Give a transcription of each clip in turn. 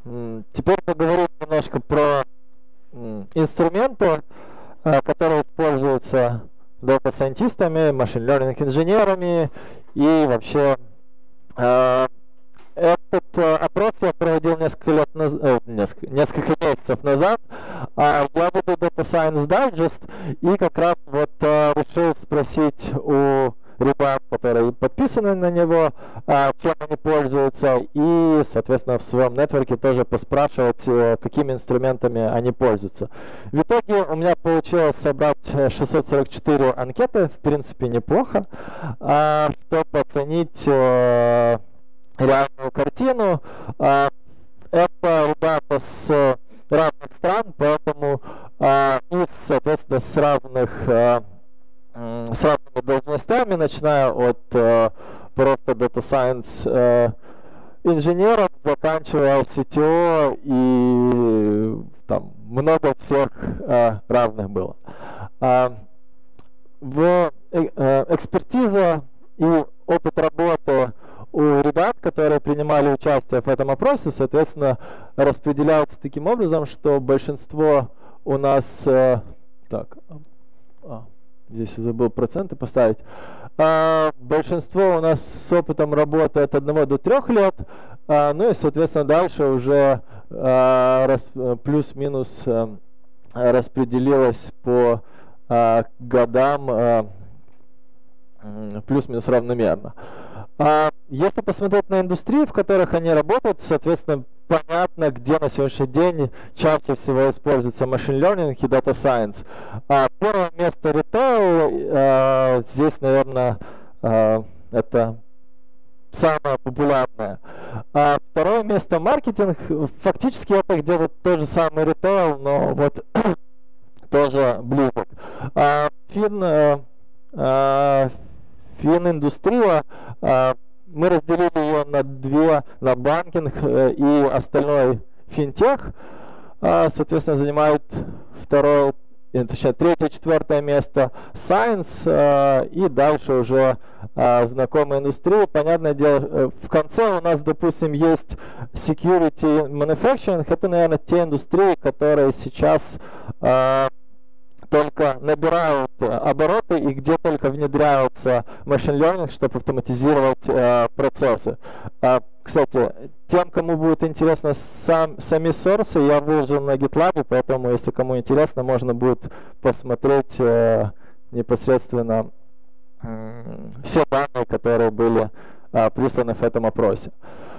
Теперь поговорим немножко про инструменты, которые используются дата-сайентистами, машин-лернинг-инженерами и вообще этот опрос я проводил несколько месяцев назад. Я веду Data Science Digest и как раз вот решил спросить у ребят, которые подписаны на него, чем они пользуются, и, соответственно, в своем нетворке тоже поспрашивать, какими инструментами они пользуются. В итоге у меня получилось собрать 644 анкеты, в принципе, неплохо, чтобы оценить реальную картину. Это ребята с разных стран, поэтому и, соответственно, с разными должностями, начиная от просто Data Science инженеров, заканчивая CTO, и там много всех разных было. Экспертиза и опыт работы у ребят, которые принимали участие в этом опросе, соответственно, распределяются таким образом, что большинство у нас... здесь я забыл проценты поставить. Большинство у нас с опытом работы от 1 до 3 лет, ну и, соответственно, дальше уже плюс-минус распределилось по годам плюс-минус равномерно. Если посмотреть на индустрии, в которых они работают, соответственно, понятно, где на сегодняшний день чаще всего используется machine learning и data science. Первое место retail, здесь, наверное, это самое популярное. Второе место маркетинг, фактически это где-то тот же самый retail, но вот тоже близок. Фин-индустрия, мы разделили ее на банкинг и остальной финтех. Соответственно, занимает третье, четвертое место Science, и дальше уже знакомая индустрия. Понятное дело, в конце у нас, допустим, есть Security Manufacturing. Это, наверное, те индустрии, которые сейчас только набирают обороты и где только внедряются machine learning, чтобы автоматизировать процессы. Кстати, тем, кому будет интересно сами сорсы, я выложил на GitLab, поэтому, если кому интересно, можно будет посмотреть непосредственно все данные, которые были присланы в этом опросе.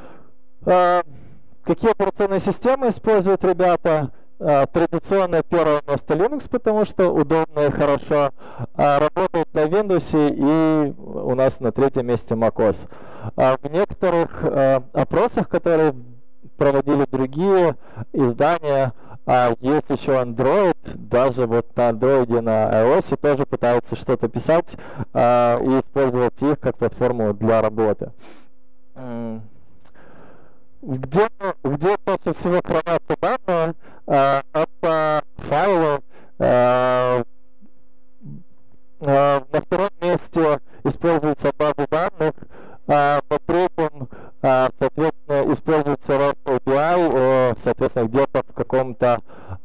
Какие операционные системы используют ребята? Традиционное первое место Linux, потому что удобно и хорошо. Работает на Windows, и у нас на третьем месте macOS. В некоторых опросах, которые проводили другие издания, есть еще Android. Даже вот на Android и на iOS тоже пытаются что-то писать и использовать их как платформу для работы. Где чаще всего хранятся данные, это файлы. На втором месте используется база данных, на третьем, соответственно, используется REST API, соответственно, где-то в каком-то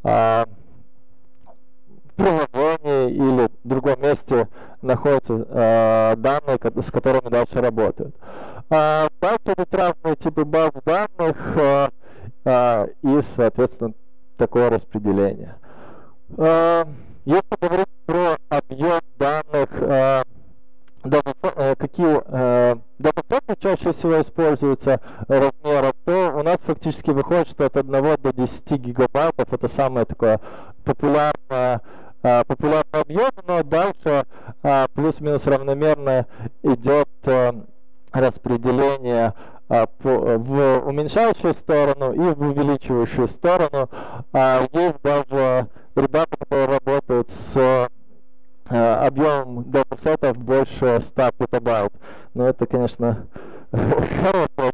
приложении или в другом месте находятся данные, с которыми дальше работают. Дальше идут разные типы баз данных и, соответственно, такое распределение. Если говорить про объем данных, какие датасеты чаще всего используются размеров, то у нас фактически выходит, что от 1 до 10 гигабайтов это самое такое популярный объем, но дальше плюс-минус равномерно идет распределение в уменьшающую сторону и в увеличивающую сторону. Есть даже ребята, которые работают с объемом датасетов больше 100 петабайт. Но это, конечно, хороший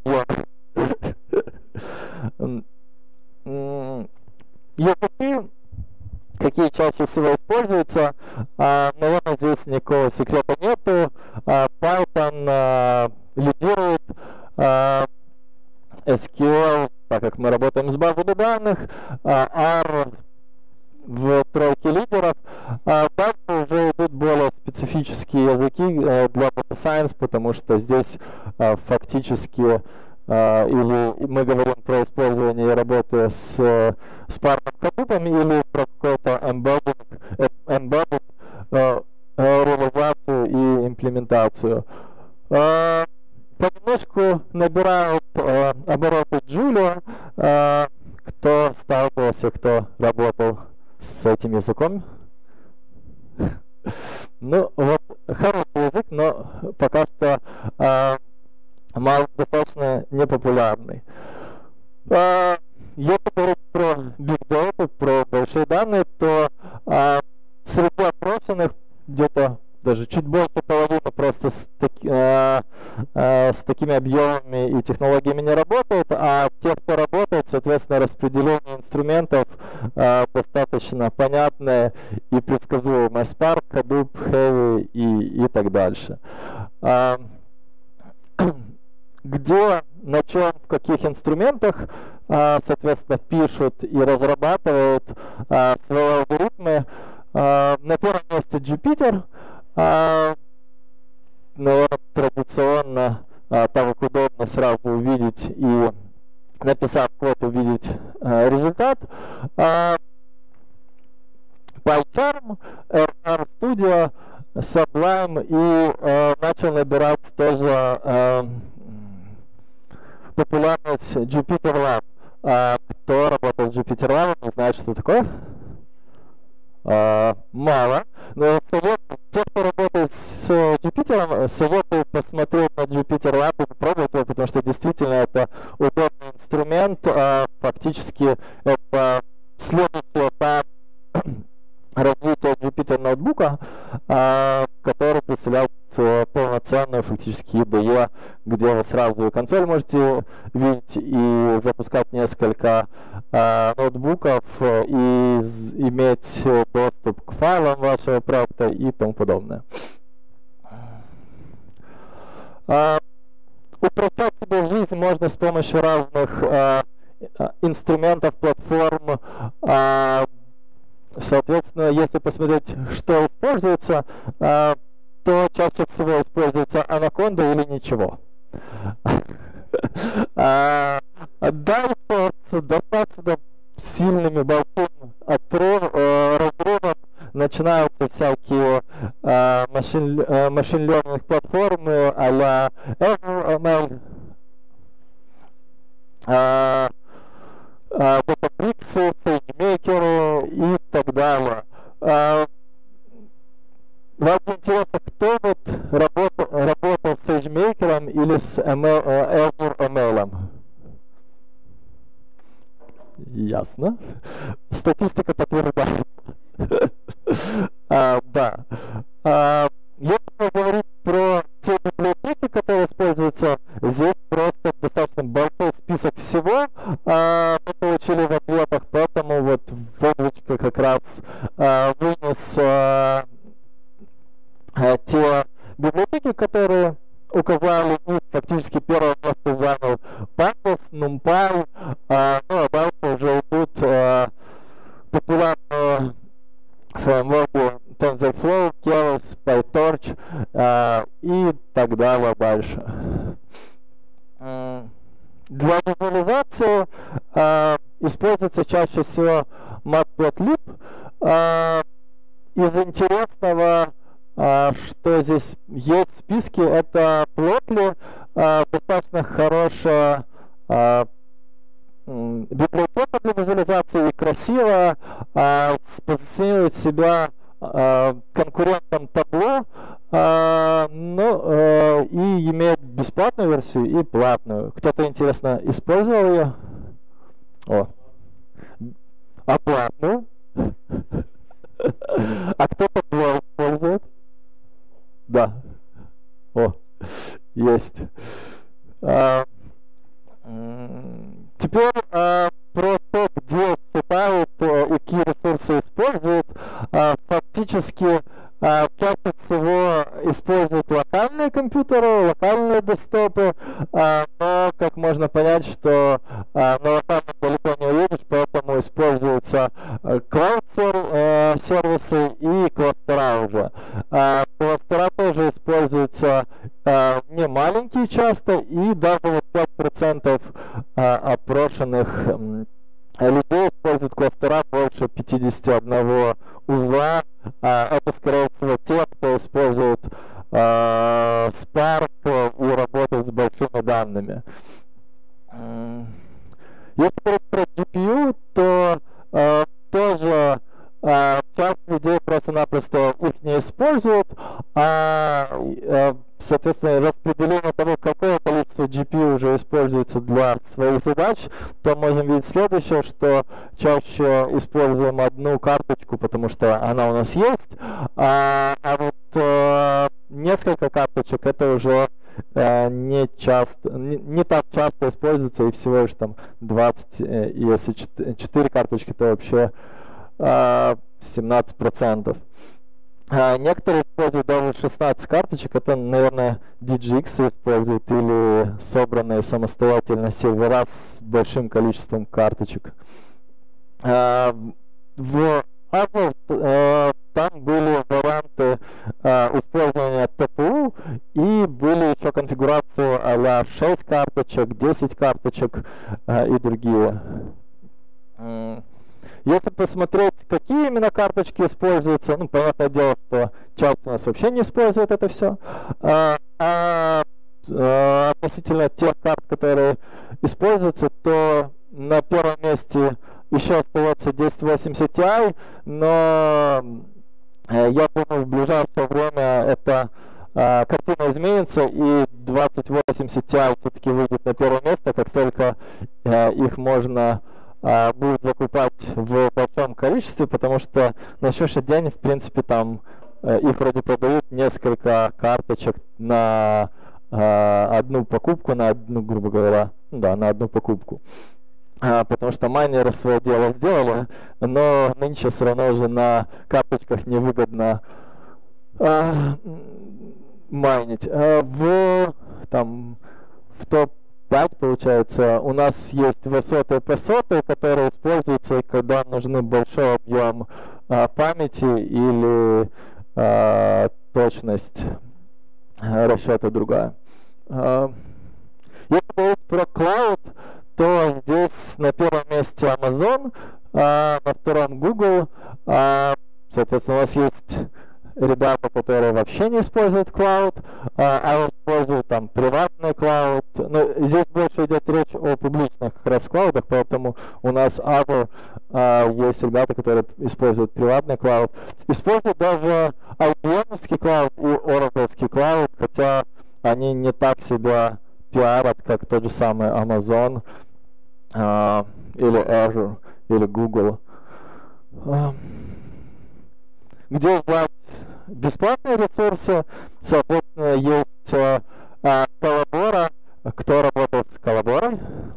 объем. Языки, какие чаще всего используются, наверное, здесь никакого секрета нету. Python лидирует, SQL так как мы работаем с базами данных, R в тройке лидеров. Дальше уже идут более специфические языки для Data Science, потому что здесь фактически или мы говорим про использование работы с парным Hadoop или про какой-то embedded реализацию и имплементацию. Понемножку набирают обороты Julia. Кто сталкивался, кто работал с этим языком? Ну, вот, хороший язык, но пока что достаточно непопулярный. Если говорить про Big Data, про большие данные, то среди опрошенных где-то даже чуть больше половины просто с такими объемами и технологиями не работают, а те, кто работает, соответственно, распределение инструментов достаточно понятное и предсказуемое. Spark, Hadoop, Heavy и так дальше. Где, на чем, в каких инструментах, соответственно, пишут и разрабатывают свои алгоритмы. На первом месте Jupyter. Наверное, традиционно, так как удобно сразу увидеть и, написав код, увидеть результат. PyCharm, RStudio, Sublime и начал набирать тоже популярность Jupyter Lab. Кто работал с Jupyter Lab, не знает, что такое? Мало. Но те, кто работает с Jupyter, советую посмотреть на Jupyter Lab и попробовать его, потому что действительно это удобный инструмент. Фактически это следующий этап развития Jupyter ноутбука, который представлял полноценную фактически IDE, где вы сразу и консоль можете видеть и запускать несколько ноутбуков и иметь доступ к файлам вашего проекта и тому подобное. Упрощать себе жизнь можно с помощью разных инструментов, платформ. Соответственно, если посмотреть, что используется, то чаще всего используется Anaconda или ничего. Дальше с достаточно сильными большим разрывом начинаются всякие machine learning платформы а-ля ML, Databricks, SageMaker и так далее. Вам интересно, кто вот работал с SageMaker или с Azure ML? Ясно. Статистика подтверждает. Да. Если говорить про те библиотеки, которые используются, здесь просто достаточно большой список всего мы получили в ответах, поэтому вот в облачко как раз вынес те библиотеки, которые указали, и фактически первое место занял Pandas, NumPy, ну а дальше уже идут популярные фреймворки TensorFlow, Keras, PyTorch и так далее дальше. Для визуализации используется чаще всего Matplotlib. Из интересного, что здесь есть в списке, это Plotly, достаточно хорошая библиотека для визуализации, красиво, позиционирует себя конкурентом Tableau, и имеет бесплатную версию и платную. Кто-то, интересно, использовал ее? О. А платную? А кто Tableau использует? Да. О, есть. Теперь про то, где считают и какие ресурсы используют. Фактически чаще всего используют локальные компьютеры, локальные десктопы, но как можно понять, что на локально далеко не уедешь, поэтому используются клауд-сервисы и кластера уже. Кластера тоже используются не маленькие часто, и даже вот 5% опрошенных людей используют кластера больше 51 узла. Это, скорее всего, те, кто использует Spark и работает с большими данными. Если говорить про GPU, то тоже часть людей просто-напросто их не используют, соответственно, распределение того, какое количество GPU уже используется для своих задач, то можем видеть следующее, что чаще используем одну карточку, потому что она у нас есть, вот несколько карточек это уже не так часто используется, и всего лишь там 20, если 4 карточки, то вообще 17%. Некоторые используют даже 16 карточек, это, наверное, DGX используют или собранные самостоятельно сервера с большим количеством карточек. В Azure там были варианты использования ТПУ и были еще конфигурации а-ля 6 карточек, 10 карточек и другие. Если посмотреть, какие именно карточки используются, ну, понятное дело, что часть у нас вообще не использует это все. Относительно тех карт, которые используются, то на первом месте еще остается 1080 Ti, но я думаю, в ближайшее время эта картина изменится, и 2080 Ti все-таки выйдет на первое место, как только их можно будет закупать в большом количестве, потому что на сегодняшний день, в принципе, там их вроде продают несколько карточек на одну покупку, на одну, грубо говоря, да, на одну покупку. Потому что майнеры свое дело сделали, но нынче все равно уже на карточках невыгодно майнить. В топ-5, получается, у нас есть высоты и псоты, которые используются, когда нужны большой объем памяти или точность расчета другая. Если говорить про клауд, то здесь на первом месте Amazon, на втором Google. Соответственно, у нас есть ребята, которые вообще не используют клауд, а используют там приватный клауд. Но здесь больше идет речь о публичных как раз клаудах, поэтому у нас Azure есть ребята, которые используют приватный клауд. Используют даже IBM-овский клауд и Oracle-овский клауд, хотя они не так себя пиарят, как тот же самый Amazon или Azure или Google. Где взять бесплатные ресурсы, соответственно, есть Collabora. Кто работает с Collabora?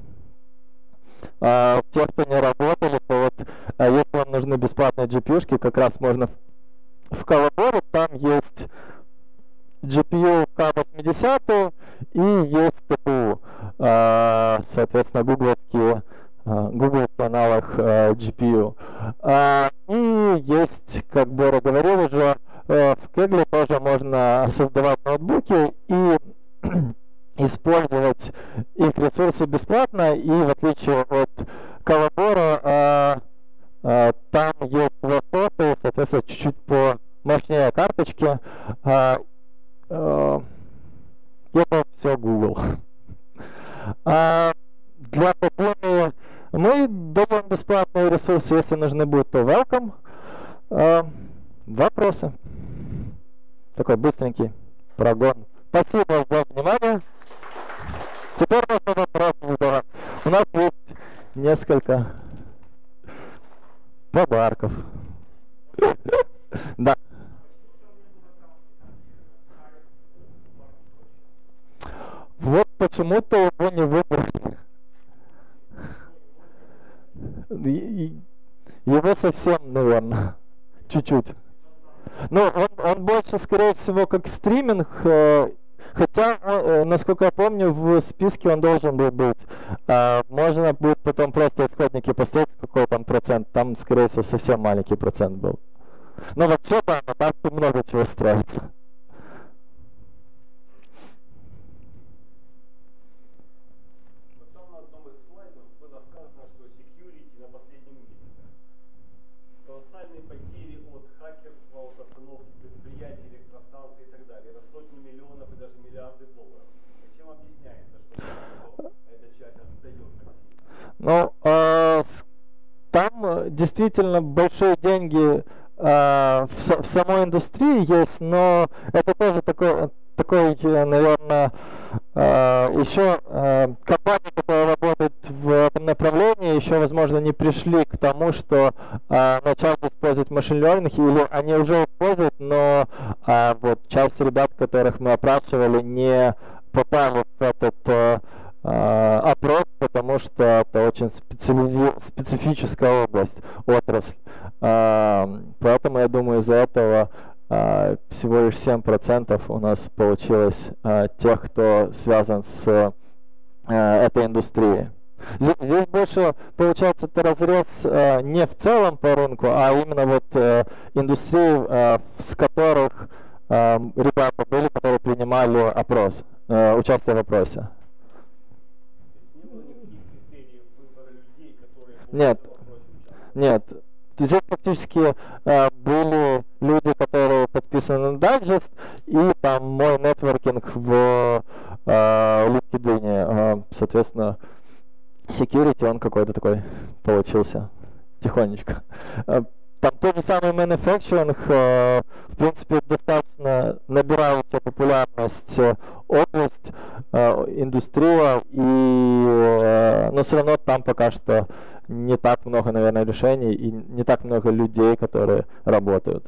Те, кто не работали, то вот если вам нужны бесплатные GPU-шки, как раз можно в Collabora, там есть GPU K80 и есть ТПУ, соответственно, гугловские аналог GPU. И есть, как Бора говорил уже, в Kaggle тоже можно создавать ноутбуки и использовать их ресурсы бесплатно, и в отличие от Collabora, там есть высоты, соответственно, чуть-чуть помощнее карточки. Это все Google. Для Академии мы даем бесплатные ресурсы, если нужны будут, то welcome. Вопросы? Такой быстренький прогон. Спасибо за внимание. Теперь можно вопросы задавать. У нас есть несколько подарков. Да. Вот почему-то его не выбрали. Его совсем, наверное, чуть-чуть. Но он больше, скорее всего, как стриминг Хотя, насколько я помню, в списке он должен был быть. Можно будет потом просто исходники поставить, какой там процент. Там, скорее всего, совсем маленький процент был. Но вообще, да, там много чего строится. Потом на одном из слайдов было сказано, что security на последнем месте. Колоссальные потери от хакерства, от остановки предприятий, электростанций и так далее. Это сотни миллионов и даже миллиарды долларов. Чем объясняется, что эта часть отстает так сильно? Ну, там действительно большие деньги в самой индустрии есть, но это тоже такой, наверное, еще компании, которые работают в этом направлении, еще, возможно, не пришли к тому, что начать использовать машин learning, или они уже используют, но вот часть ребят, которых мы опрашивали, не попали в этот опрос, потому что это очень специфическая область, отрасль. Поэтому, я думаю, из-за этого всего лишь 7% у нас получилось тех, кто связан с этой индустрией. Здесь больше получается это разрез не в целом по рынку, а именно вот индустрии, с которых ребята были, которые принимали опрос, участие в опросе. Нет, нет. Здесь фактически были люди, которые подписаны на Digest, и там мой нетворкинг в LinkedIn. Соответственно, security, он какой-то такой получился тихонечко. Там тот же самый manufacturing, в принципе, достаточно набирающая популярность область, индустрия, но все равно там пока что не так много, наверное, решений и не так много людей, которые работают.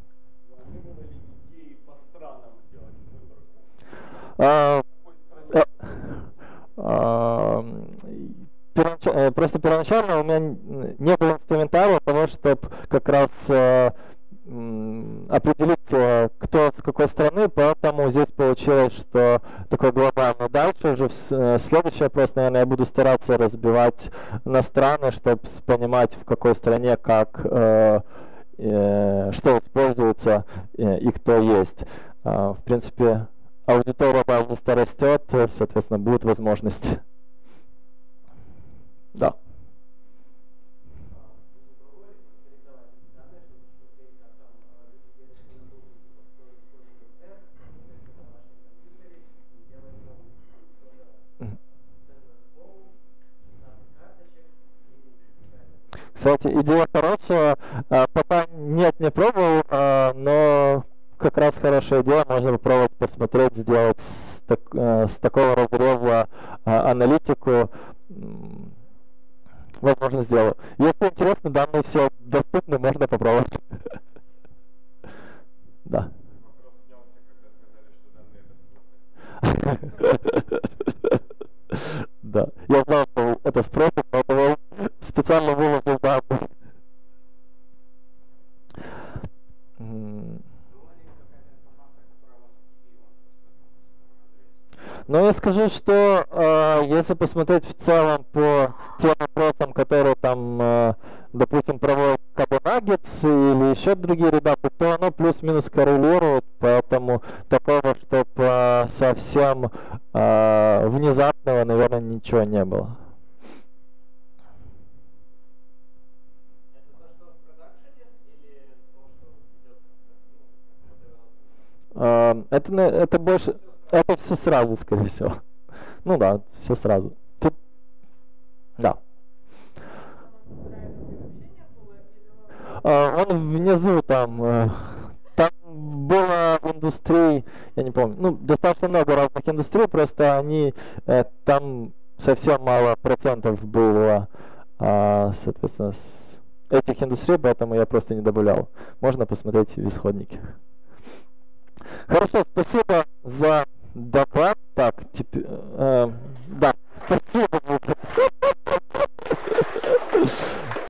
Просто первоначально у меня не было инструментария того, чтобы как раз определить, кто с какой страны, поэтому здесь получилось, что такой глобальный. Дальше уже следующий вопрос, наверное, я буду стараться разбивать на страны, чтобы понимать, в какой стране как, что используется и кто есть. В принципе, аудитория быстро растет, соответственно, будут возможности. Да. Кстати, идея хорошая. Пока нет, не пробовал, но как раз хорошая идея. Можно попробовать посмотреть, сделать с такого разреза аналитику. Возможно, сделаю. Если интересно, данные все доступны, можно попробовать. Да. Вопрос снялся, когда сказали, что данные доступны. Да. Я знал, что это спросит, поэтому специально выложил данные. Но я скажу, что если посмотреть в целом по тем вопросам, которые там, допустим, проводят Nuggets или еще другие ребята, то оно плюс-минус коррелирует, поэтому такого, чтобы совсем внезапного, наверное, ничего не было. Это больше... Это все сразу, скорее всего. Ну да, все сразу. Тут... Да. Он внизу там. Там было индустрий, я не помню, ну, достаточно много разных индустрий, просто они, там совсем мало процентов было, соответственно, с этих индустрий, поэтому я просто не добавлял. можно посмотреть в исходнике. Хорошо, спасибо за доклад. Так, теперь, да, спасибо.